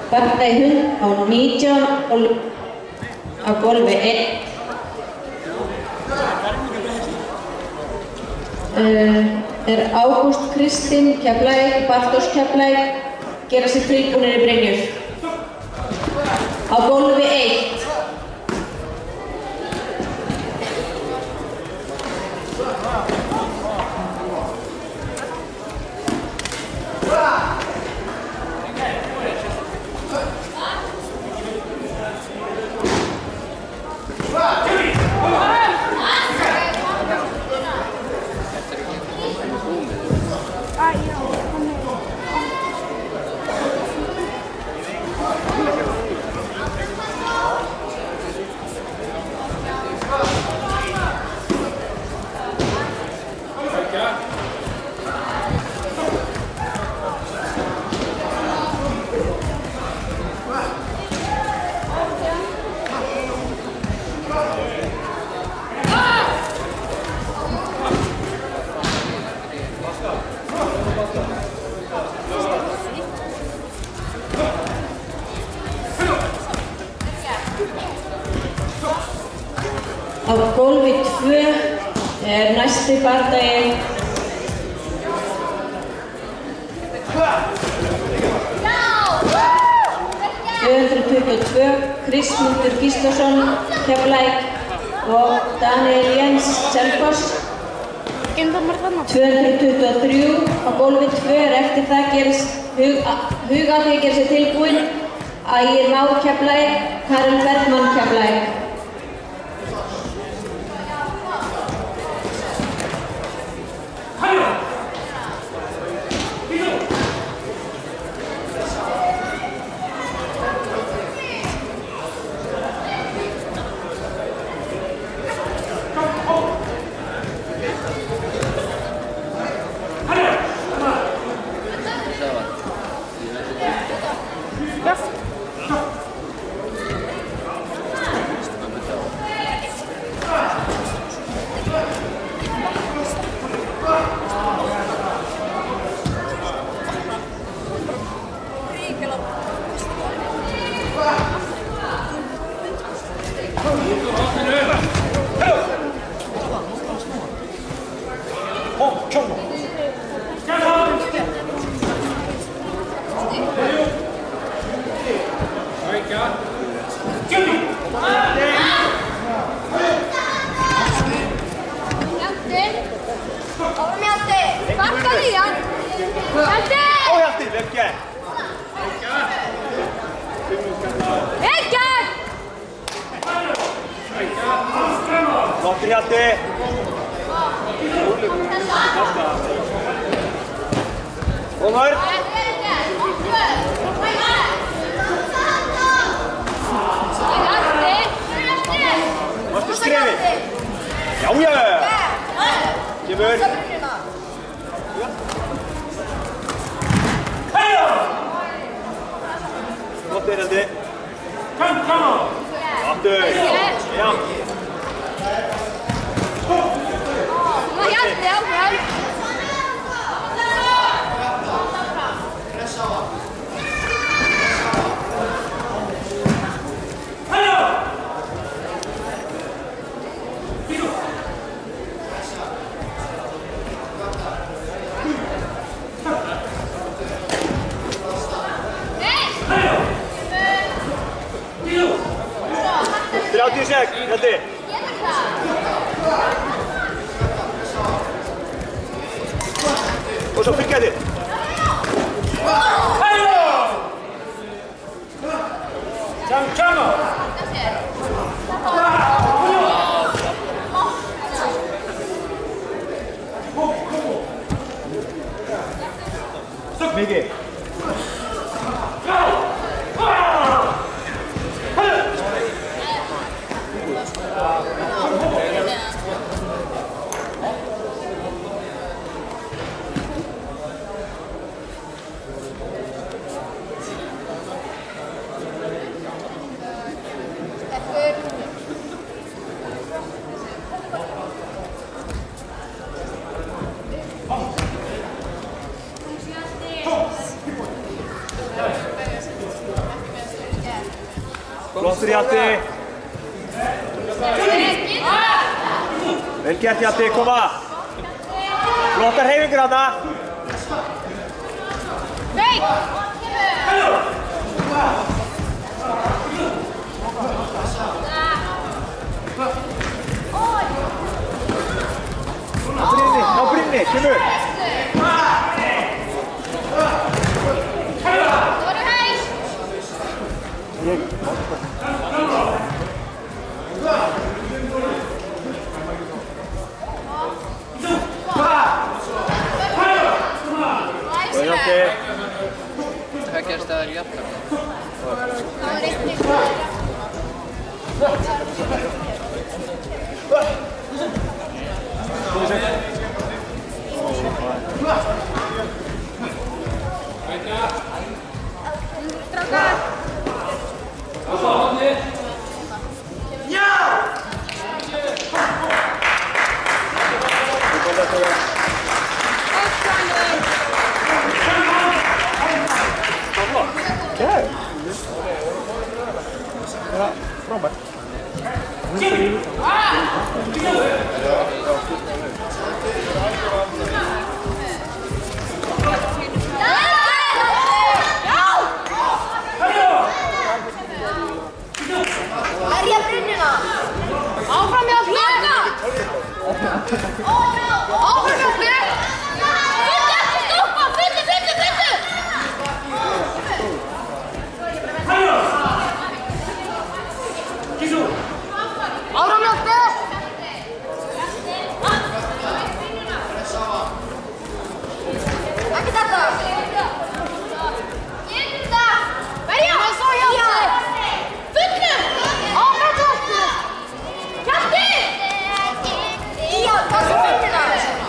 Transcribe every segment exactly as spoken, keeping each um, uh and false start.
Sparta í hund á nítján á gólfi einn. Uh, er Ágúst Kristinn Keflavík, Bartosz Keflavík gera sig tilbúnir í Brynjur. Á gólfi eitt. Á gólfi tvö er næsti bardagi. tvö hundruð tuttugu og tvö, Kristmundur Gíslason, Keflavík og Daniel Jens, Selfoss. tvö hundruð tuttugu og þrjú á gólfi tvö er eftir það gerist hug, hug að því að gera sér tilbúin. Ægir Már Keflavík, Karel Bergmann Keflavík. Og svo fylgja þið. Chamo, chamo! Mikið. Yes. Flottur Hjalti. Vel gert Hjalti, koma. Flottar hreyfingar þarna. Nei! Ná Brynni, ná Brynni, kemur. Hvað gerst það er jafn? Frábært. Verja Brynjuna! Áfram Hjalti! Áfram Hjalti! Fyttu ekki stoppa! Fyttu, fyttu, fyttu! Áfram Hjalti! Ekki þetta! Verja! Svo Hjalti! Fyttu! Áfram Hjalti! Hjalti! Já, það er Brynjuna!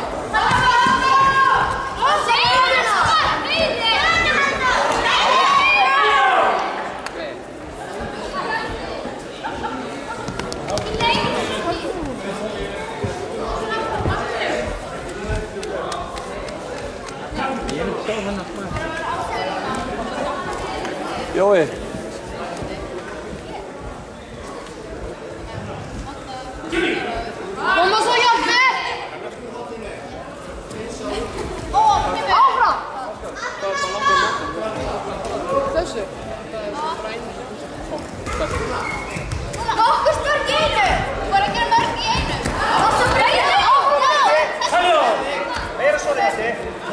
Jói. Koma svo Hjalti! Áfram! Þessu? Nokkuð mörg í einu! Bara að gera mörg í einu! Það er svo breytið! Áfram Hjalti! Halló! Meira svona Hjalti.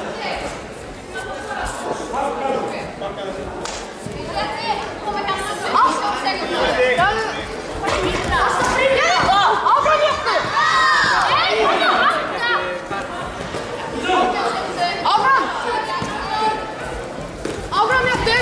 Áfram Hjalti! Áfram! Áfram Hjalti!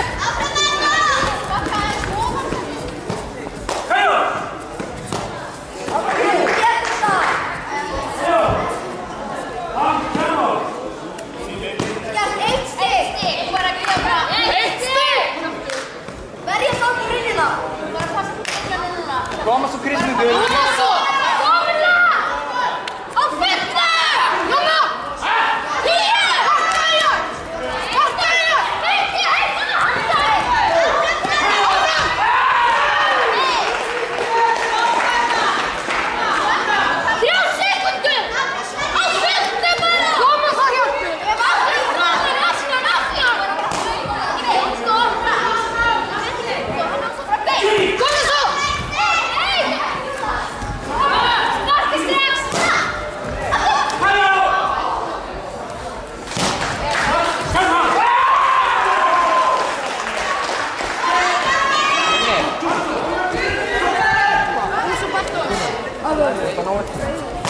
Koma svo Kristmundur. Koma svo! Komina! Á fyrstu! Núna! Hér! Hættaðið! Hættaðið! Hætti! Hætti! Áfram! Þrjá sekundur! Á fyrstu bara! Koma svo Hjalti! Aftur! Aftur! Aftur! Aftur! Koma svo! Þetta ná ekki.